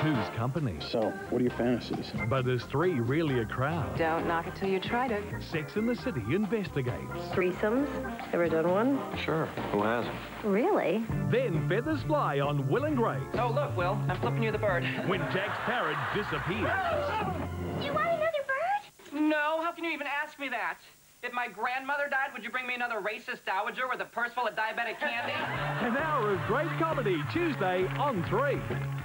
two's company. So, what are your fantasies? But is 3 really a crowd? Don't knock it till you tried it. Sex and the City investigates. Threesomes? Ever done one? Sure, who hasn't? Really? Then feathers fly on Will and Grace. Oh, look, Will, I'm flipping you the bird. When Jack's parrot disappears. You want another bird? No, how can you even ask me that? If my grandmother died, would you bring me another racist dowager with a purse full of diabetic candy? An hour of great comedy, Tuesday on 3.